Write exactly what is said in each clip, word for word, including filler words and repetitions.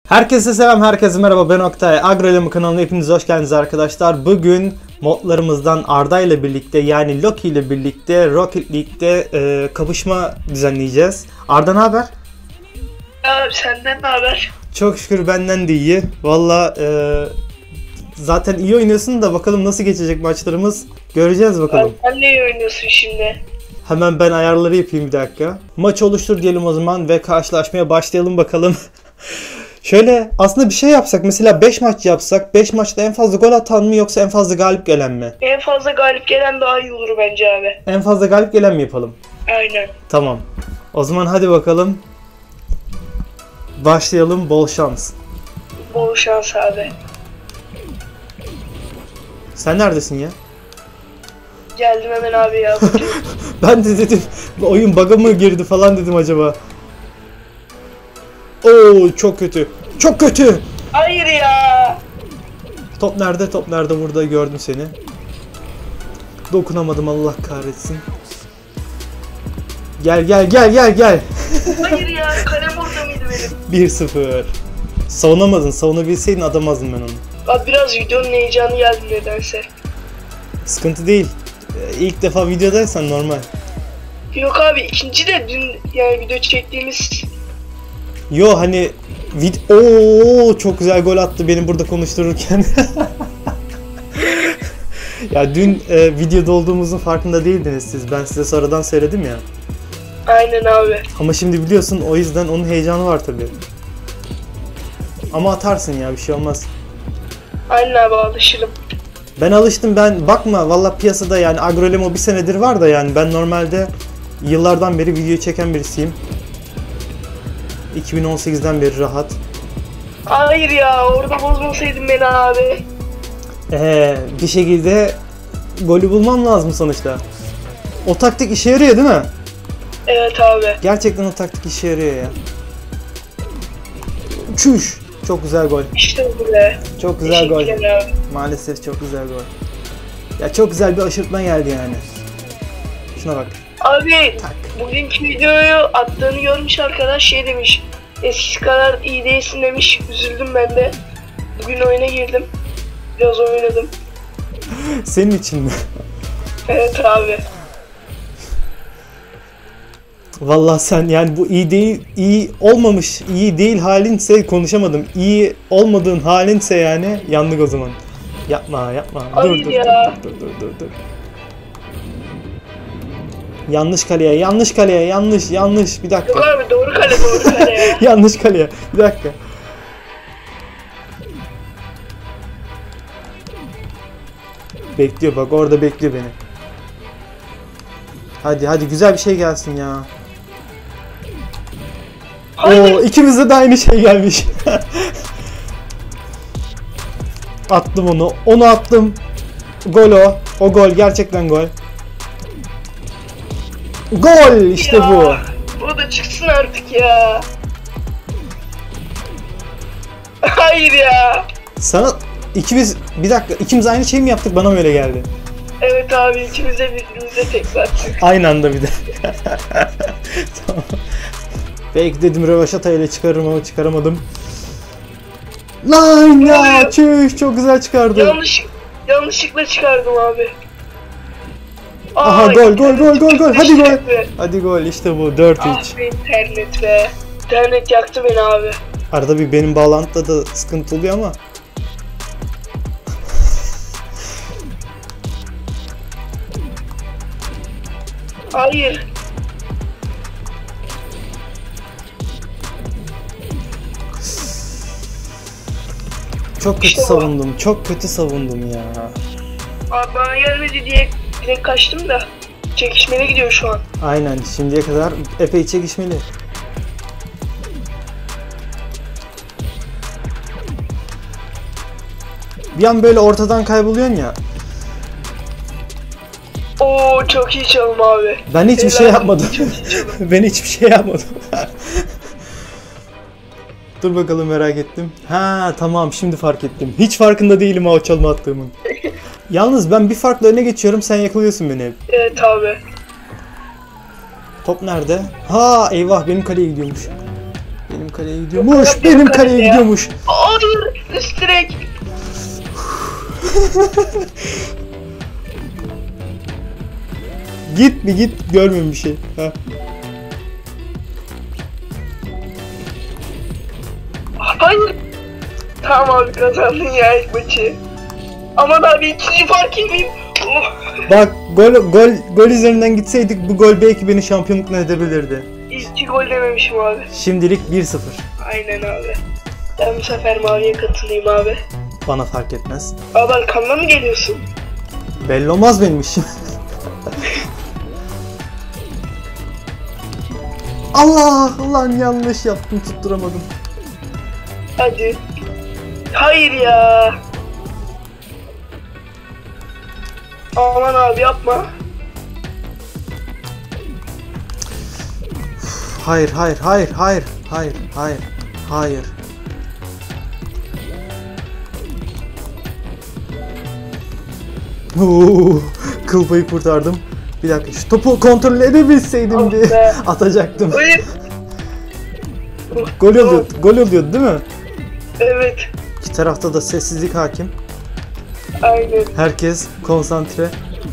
Herkese selam, herkese merhaba, ben Oktay. Agroelema kanalına hepiniz hoş geldiniz arkadaşlar. Bugün modlarımızdan Arda ile birlikte, yani Loki ile birlikte Rocket League'de e, kapışma düzenleyeceğiz. Arda ne haber? Abi senden ne haber? Çok şükür benden de iyi. Valla e, zaten iyi oynuyorsun da bakalım nasıl geçecek maçlarımız. Göreceğiz bakalım. Abi sen ne iyi oynuyorsun şimdi? Hemen ben ayarları yapayım bir dakika. Maç oluştur diyelim o zaman ve karşılaşmaya başlayalım bakalım. Şöyle aslında bir şey yapsak, mesela beş maç yapsak, beş maçta en fazla gol atan mı yoksa en fazla galip gelen mi? En fazla galip gelen daha iyi olur bence abi. En fazla galip gelen mi yapalım? Aynen. Tamam. O zaman hadi bakalım. Başlayalım, bol şans. Bol şans abi. Sen neredesin ya? Geldim hemen abi ya. Ben de dedim oyun bug'a mı girdi falan dedim acaba. Oo çok kötü. Çok kötü. Hayır ya. Top nerede? Top nerede? Burada gördüm seni. Dokunamadım, Allah kahretsin. Gel gel gel gel gel. Hayır ya. Kalem orada mıydı benim? bir sıfır. Savunamadın. Savunabilseydin adamazdım ben onu. Abi biraz videonun heyecanı geldi nedense. Sıkıntı değil. Ee, İlk defa videodaysan normal. Yok abi ikinci de dün yani video çektiğimiz. Yo hani vid Oo çok güzel gol attı benim burada konuştururken. Ya dün e, videoda olduğumuzun farkında değildiniz siz. Ben size sonradan söyledim ya. Aynen abi. Ama şimdi biliyorsun, o yüzden onun heyecanı var tabii. Ama atarsın ya, bir şey olmaz. Aynen abi alışırım. Ben alıştım, ben bakma valla piyasada yani Agroelema bir senedir var da yani ben normalde yıllardan beri video çeken birisiyim. iki bin on sekizden beri rahat. Hayır ya orada bozmasaydın beni abi. Ee, bir şekilde golü bulmam lazım sonuçta. O taktik işe yarıyor değil mi? Evet abi. Gerçekten o taktik işe yarıyor ya. Çüş! Çok güzel gol. İşte bu be. Çok güzel gol. Teşekkürler abi. Maalesef çok güzel gol. Ya çok güzel bir aşırtma geldi yani. Şuna bak. Abi Tak. bugünkü videoyu attığını görmüş arkadaş, şey demiş. Eskisi kadar iyi değilsin demiş. Üzüldüm ben de. Bugün oyuna girdim. Biraz oynadım. Senin için mi? Evet abi. Vallahi sen yani bu iyi değil, iyi olmamış, iyi değil halinse konuşamadım. İyi olmadığın halinse yani yandık o zaman. Yapma, yapma. Hayır dur, dur, ya. dur, dur, dur, dur, dur. Yanlış kaleye, yanlış kaleye, yanlış, yanlış. Bir dakika. Yok abi doğru kale doğru kale ya. Yanlış kaleye. Bir dakika. Bekliyor bak, orada bekliyor beni. Hadi hadi güzel bir şey gelsin ya. Hayır. Oo, ikimize de aynı şey gelmiş. Attım onu. Onu attım. Gol o. O gol. Gerçekten gol. Gol! İşte Ya, bu. Bu da çıksın artık ya. Hayır ya. Sana ikimiz bir dakika ikimiz aynı şey mi yaptık? Bana mı öyle geldi? Evet abi ikimiz de birbirimize tekrar. Aynı anda bir de. Tamam. Belki dedim rövaşata ile çıkarırım ama çıkaramadım. Lan ya, çüş, çok güzel çıkardı. Yanlış, yanlışlıkla çıkardım abi. Aha Aa, gol gol gol gol gol. Hadi gol. be. Hadi gol, işte bu dört üç. Ah be internet be. İnternet yaktı beni abi. Arada bir benim bağlantıda da sıkıntı oluyor ama. Hayır. Çok kötü İşte bu. savundum. Çok kötü savundum ya. Abi bana gelmedi diye direkt kaçtım da. Çekişmeli gidiyor şu an. Aynen, şimdiye kadar epey çekişmeli. Bir an böyle ortadan kayboluyorsun ya. Oo çok iyi çalım abi. Ben hiçbir Helal. şey yapmadım. Çok iyi çalım. Ben hiçbir şey yapmadım. Dur bakalım, merak ettim. Ha tamam, şimdi fark ettim. Hiç farkında değilim o çalma attığımın. Yalnız ben bir farkla öne geçiyorum, sen yakalıyorsun beni hep. Evet abi. Top nerede? Ha eyvah, benim kaleye gidiyormuş. Benim kaleye gidiyormuş. Benim kaleye gidiyormuş. Hayır. Üst direk. Git mi git, görmüyorum bir şey. Ha. Hayır. Tamam abi, kazandın ya ilk maçı. Aman abi, ikinci fark yemeyeyim. Oh. Bak gol gol gol üzerinden gitseydik bu gol belki beni şampiyonlukla edebilirdi. İki gol dememişim abi. Şimdilik bir sıfır. Aynen abi. Ben bu sefer maviye katılayım abi. Bana fark etmez. Abi arkamdan mı geliyorsun? Belli olmaz benim işim. Allah! Ulan yanlış yaptım, tutturamadım. Hadi. Hayır ya. Aman abi yapma. Hayır, hayır, hayır, hayır, hayır, hayır, hayır. Oo, kıl payı kurtardım. Bir dakika, şu topu kontrol edebilseydim Ah diye be. atacaktım. Hayır. Gol oluyor, gol oluyordu değil mi? Evet. İki tarafta da sessizlik hakim. Aynen. Herkes konsantre.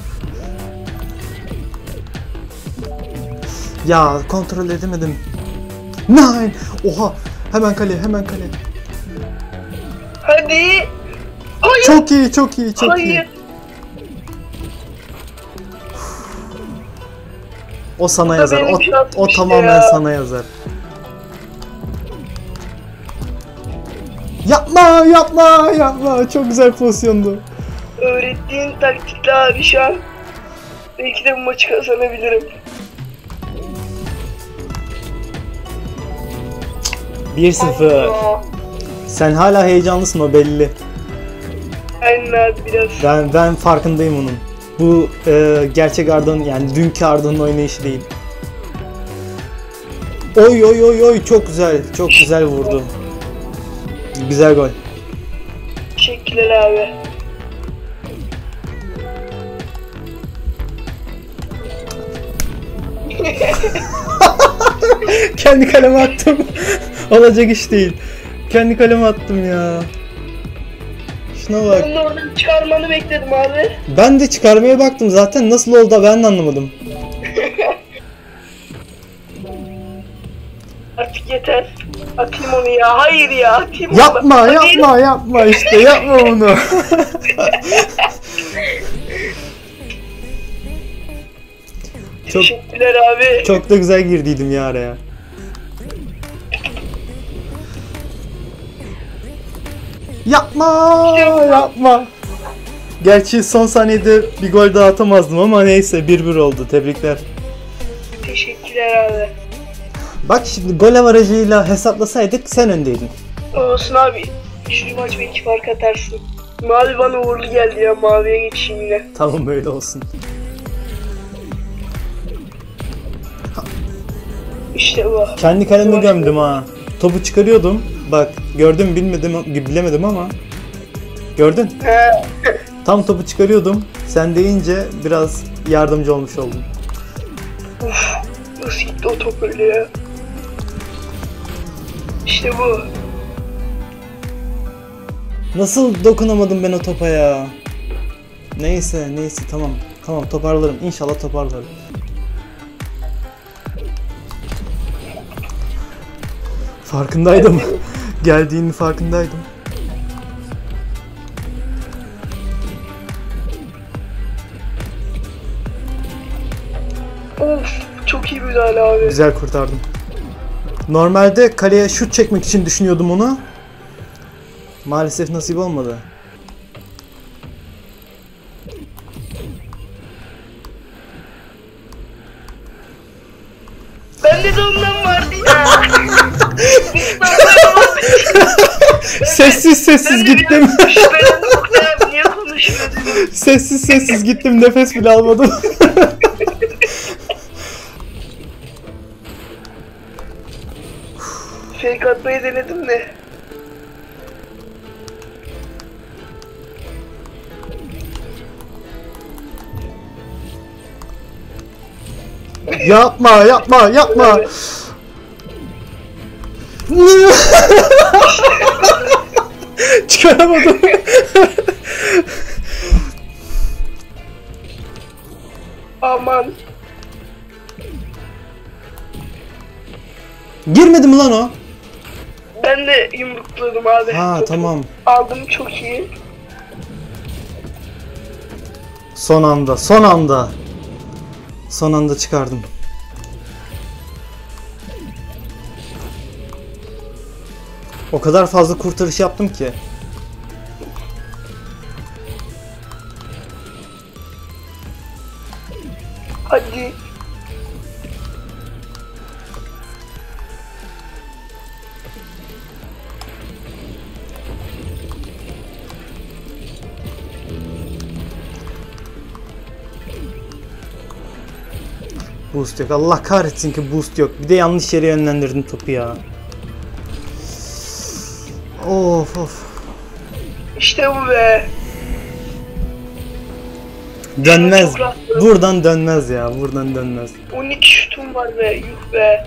Ya kontrol edemedim. Nine. Oha. Hemen kale, hemen kale. Hadi. Hayır. Çok iyi, çok iyi, çok Hayır. iyi. O sana Bu da yazar. benim O, şansım o işte tamamen ya. sana yazar. Yapma, yapma, yapma. Çok güzel pozisyondu. Öğrettiğin taktikle abi şu an belki de bu maçı kazanabilirim. bir sıfır. Aa, Sen hala heyecanlısın, o belli. aynen abi biraz. Ben ben farkındayım onun. Bu e, gerçek Arda'nın, yani dünkü Arda'nın oynayışı değil. Oy oy oy oy, çok güzel, çok güzel vurdu. Güzel gol. Teşekkürler abi. Kendi kaleme attım. Olacak iş değil. Kendi kaleme attım ya. Şuna bak. Onu oradan çıkarmanı bekledim abi. Ben de çıkarmaya baktım zaten, nasıl oldu ben de anlamadım. Artık yeter. Atayım onu ya. Hayır ya. Atayım onu. Yapma, Hadi. yapma, yapma işte, yapma bunu. Çok Teşekkürler abi. çok da güzel girdiydim ya araya. Yapma, yapma. Gerçi son saniyede bir gol daha atamazdım ama neyse, bir bir oldu. Tebrikler. Teşekkürler abi. Bak şimdi gol avarajıyla hesaplasaydık sen öndeydin. Olsun abi. Üçüncü maç belki fark atarsın. Mavi bana uğurlu geldi ya. Maviye geçeyim yine. Tamam, öyle olsun. İşte bu. Kendi kaleme gömdüm ha. Topu çıkarıyordum. Bak gördüm, bilmedim, bilemedim ama. Gördün? He. Tam topu çıkarıyordum. Sen deyince biraz yardımcı olmuş oldum. Nasıl gitti o top öyle ya? İşte bu. Nasıl dokunamadım ben o topa ya? Neyse, neyse, tamam. Tamam, toparlarım. İnşallah toparlarım. Farkındaydım. Geldiğinin farkındaydım. Of, çok iyi müdahale abi. Güzel kurtardım. Normalde kaleye şut çekmek için düşünüyordum onu. Maalesef nasip olmadı. Bende de ondan vardı ya. Sessiz sessiz gittim. Ben niye konuşuyordun? Sessiz sessiz gittim, nefes bile almadım. Fake atmayı denedim de. Yapma, yapma, yapma. Evet. Çıkaramadım. Aman. Girmedi mi lan o? Ben de yumrukladım abi. Ha Topu tamam. aldım, çok iyi. Son anda, son anda. Son anda çıkardım. O kadar fazla kurtarış yaptım ki. Hadi. Boost yok. Allah kahretsin ki boost yok. Bir de yanlış yere yönlendirdim topu ya. Of of. İşte bu be. Dönmez. Çok rahat. Buradan dönmez ya. Buradan dönmez. on iki şutum var be. Yuh be.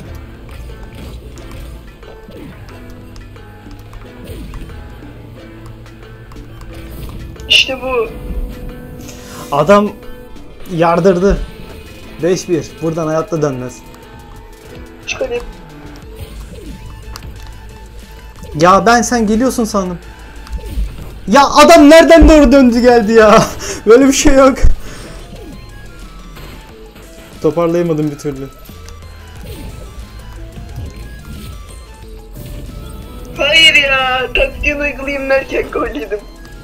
İşte bu. Adam yardırdı. beş bir. Buradan hayatta dönmez. Çıkarayım. Ya ben sen geliyorsun sandım. Ya adam nereden doğru döndü geldi ya. Böyle bir şey yok. Toparlayamadım bir türlü. Hayır ya. Taktiğini uygulayayım derken gol yedim.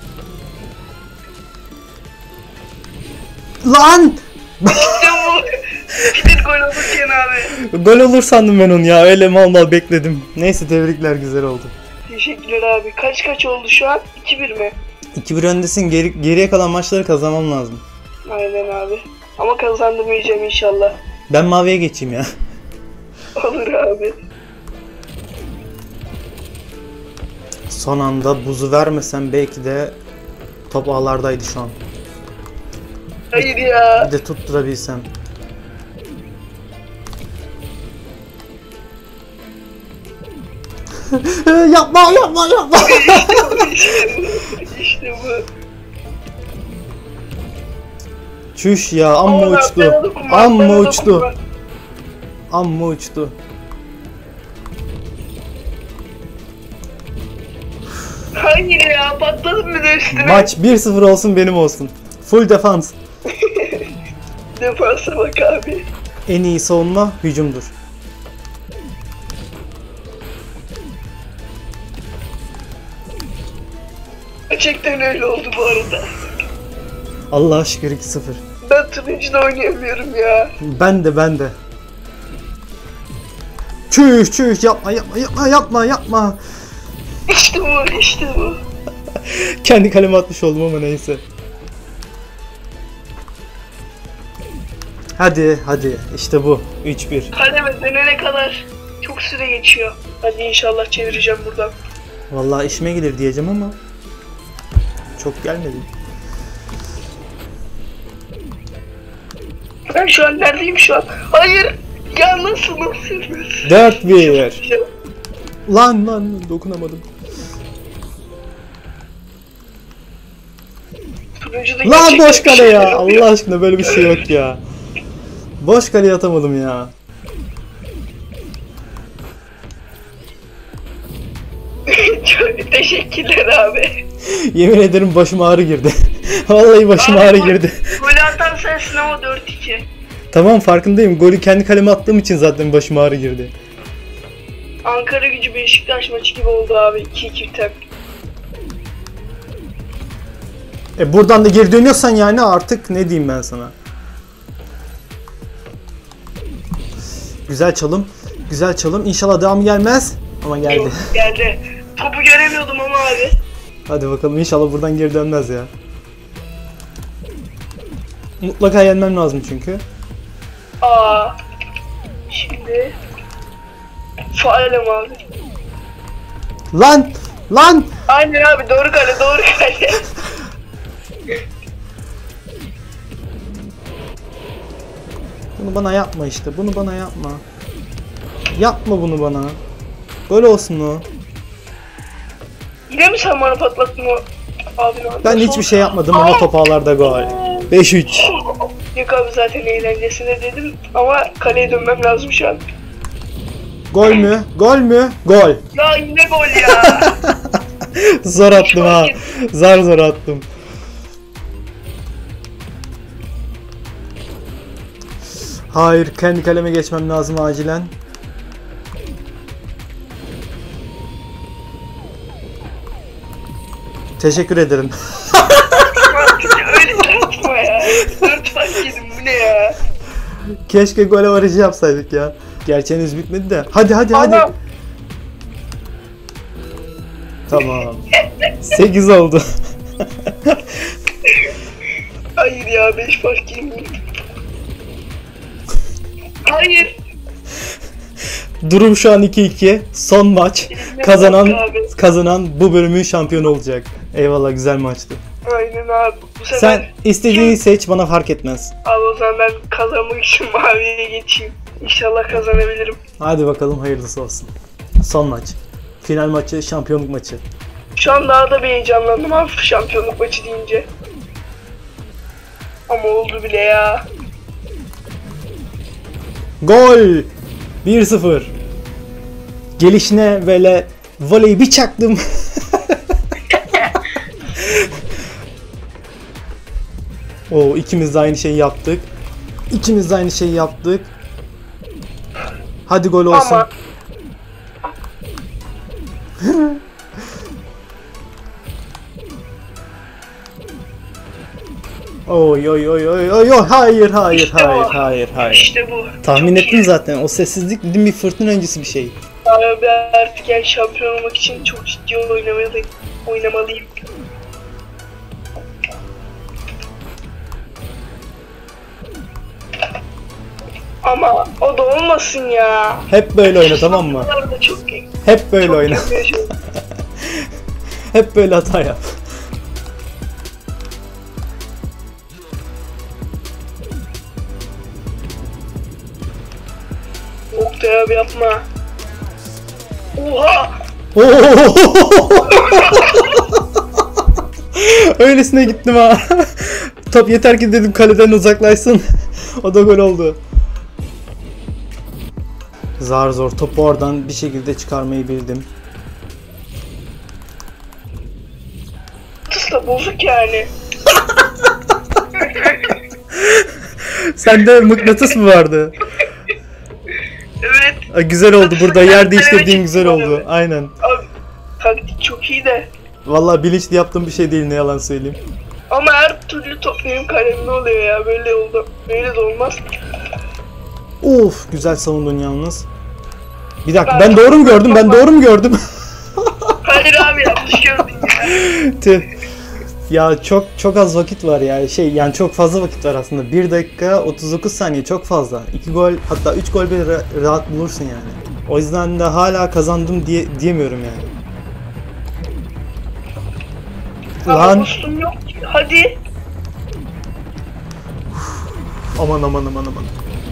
Lan! İşte bu. Bir gol olurken abi. Gol olur sandım ben onu ya. Öyle mal mal bekledim. Neyse tebrikler, güzel oldu. Teşekkürler abi. Kaç kaç oldu şu an? iki bir mi? iki bir öndesin. Geri, geriye kalan maçları kazanmam lazım. Aynen abi. Ama kazandırmayacağım inşallah. Ben maviye geçeyim ya. Olur abi. Son anda buzu vermesem belki de top ağlardaydı şu an. Hayır ya. Bir de tutturabilsem. Yapma yapma yapma. İşte bu. Çüş ya, amma Ama ben uçtu. dokunma, Amma ben uçtu. dokunma. Amma uçtu. Hayır ya, patladım bir de üstüne. Maç bir sıfır olsun, benim olsun. Full defans. Defansa bak abi. En iyi savunma hücumdur. Gerçekten öyle oldu bu arada. Allah'a şükür iki sıfır. Ben turuncuda oynayamıyorum ya. Ben de ben de. Çüş çüş, yapma yapma yapma yapma yapma. İşte bu, işte bu. Kendi kaleme atmış oldum ama neyse. Hadi hadi, işte bu. üç bir. Kaleme dönene kadar çok süre geçiyor. Hadi inşallah çevireceğim buradan. Vallahi işime gelir diyeceğim ama çok gelmedi. Ben şu an neredeyim şu an? Hayır! Ya nasıl nasıl nasıl? dört bir. Lan lan dokunamadım. Turuncuda Lan gerçekten boş bir kale şeyler ya. oluyor. Allah aşkına böyle bir şey yok ya. Boş kaleye atamadım ya. Çok teşekkürler abi. Yemin ederim başım ağrı girdi. Vallahi başım ağrı gol- girdi. Golü atan sensin ama dört iki. Tamam, farkındayım. Golü kendi kaleme attığım için zaten başım ağrı girdi. Ankara Gücü Beşiktaş maçı gibi oldu abi. iki iki biten. E buradan da geri dönüyorsan yani artık ne diyeyim ben sana. Güzel çalım. Güzel çalım. İnşallah devamı gelmez. Ama geldi. Yok, geldi. Topu göremiyordum ama abi. Hadi bakalım, inşallah buradan geri dönmez ya. Mutlaka yenmem lazım çünkü. Aa. Şimdi. Faalem abi. Lan! Lan! Aynen abi, doğru kale doğru kale. Bunu bana yapma işte. Bunu bana yapma. Yapma bunu bana. Gol olsun o. Yine mi sen bana patlattın o? Abi lan. Ben hiçbir şey yapmadım ama top ağlarda gol. beş üç. Yok abi zaten eğlencesine dedim ama kaleye dönmem lazım şu an. Gol mü? Gol mü? Gol. Ya yine gol ya. Zor attım ha. Zar zor attım. Hayır, kendi kaleme geçmem lazım acilen. Teşekkür ederim. Öyle yapma ya. Dört fark yedim, bu ne ya? Keşke gole varıcı yapsaydık ya. Gerçi henüz bitmedi de. Hadi hadi hadi. Adam. Tamam. sekiz oldu. Hayır ya, beş fark yedim. Hayır. Durum şu an iki iki. Son maç. Kazanan kazanan bu bölümün şampiyonu olacak. Eyvallah, güzel maçtı. Aynen abi. Bu sefer Sen istediğini kim? seç, bana fark etmez. Abi o zaman ben kazanmak için maviye geçeyim. İnşallah kazanabilirim. Hadi bakalım, hayırlısı olsun. Son maç. Final maçı, şampiyonluk maçı. Şu an daha da bir heyecanlandım abi şampiyonluk maçı deyince. Ama oldu bile ya. Gol! bir sıfır. Gelişine böyle voleyi bir çaktım. Oo, ikimiz de aynı şeyi yaptık. İkimiz de aynı şeyi yaptık. Hadi gol olsun. Ama Oy oy oy oy oy oy, hayır hayır İşte hayır bu. hayır hayır. işte bu. Tahmin Çok ettim iyi. zaten. O sessizlik dedim, bir fırtına öncesi bir şey. Abi artık yani şampiyon olmak için çok ciddi oynamalıyım. oynamalıyım. Ama o da olmasın ya. Hep böyle oyna, tamam mı? Bunlar da çok iyi. Hep böyle Çok oyna. kötü yaşadım. Hep böyle hata yap. Oktay abi yapma. Oha! Öylesine gittim ha. Top yeter ki dedim kaleden uzaklaşsın. O da gol oldu. Zar zor topu oradan bir şekilde çıkarmayı bildim. Tıs da bozuk yani. Sende mıknatıs mı vardı? Evet. Aa, güzel oldu, burada yer değiştirdiğin Kaleme güzel çıktım oldu. abi. Aynen. Abi taktik çok iyi de. Vallahi bilinçli yaptığım bir şey değil, ne yalan söyleyeyim. Ama her türlü top benim kalemde oluyor ya. Böyle oldu. Böyle de olmaz. Of, güzel savundun yalnız. Bir dakika, ben doğru mu gördüm? Ben doğru mu gördüm? Hayır abi, yanlış gördün ya. Tüh. Ya çok çok az vakit var ya. Şey, yani çok fazla vakit var aslında. bir dakika otuz dokuz saniye çok fazla. iki gol, hatta üç gol bile ra- rahat bulursun yani. O yüzden de hala kazandım diye diyemiyorum yani. Ama Lan boostum yok ki. Hadi. aman aman aman aman.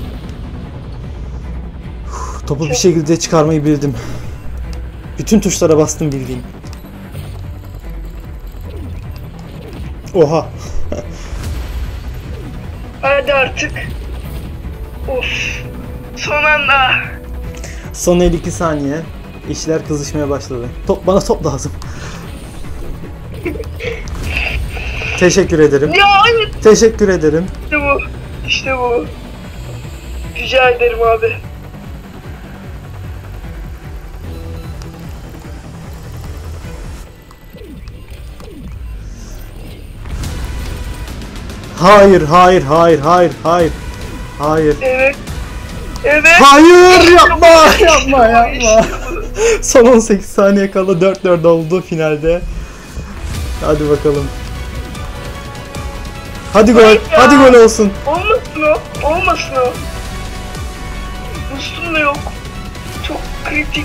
Topu bir şekilde çıkarmayı bildim. Bütün tuşlara bastım bildiğin. Oha. Hadi artık. Of. Son anda. Son elli iki saniye. İşler kızışmaya başladı. Top, bana top lazım. Teşekkür ederim. Ya hayır. Teşekkür ederim. İşte bu. İşte bu. Rica ederim abi. Hayır, hayır, hayır, hayır, hayır. Hayır. Evet. Evet. Hayır, yapma, İşte bu, yapma, yapma. işte bu. Son on sekiz saniye kala dört dört oldu finalde. Hadi bakalım. Hadi gol, Hayır ya. hadi gol olsun. Olmasın o. Olmasın o. Boostum da yok. Çok kritik.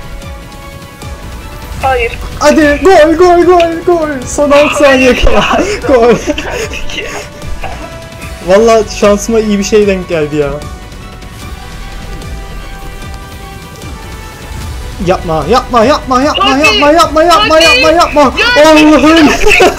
Hayır. Hadi gol, gol, gol, gol. Son altı saniye kala. Gol. Kritik ya. Vallahi şansıma iyi bir şey denk geldi ya. Yapma, yapma, yapma, yapma, Hadi, yapma, yapma, yapma, hadi. yapma, yapma. Ya. Allah'ım.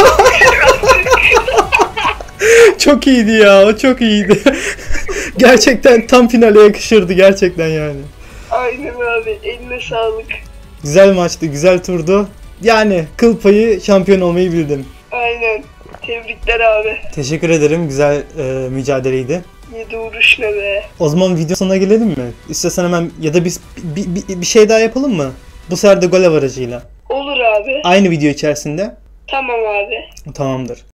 Çok iyiydi ya, o çok iyiydi. Gerçekten tam finale yakışırdı gerçekten yani. Aynen abi, eline sağlık. Güzel maçtı, güzel turdu. Yani kıl payı şampiyon olmayı bildim. Aynen. Tebrikler abi. Teşekkür ederim, güzel e, mücadeleydi. Yedi vuruş ne be. O zaman video sonuna gelelim mi? İstersen hemen ya da biz bir, bir, bir şey daha yapalım mı? Bu sefer de gol avarajıyla. Olur abi. Aynı video içerisinde. Tamam abi. Tamamdır.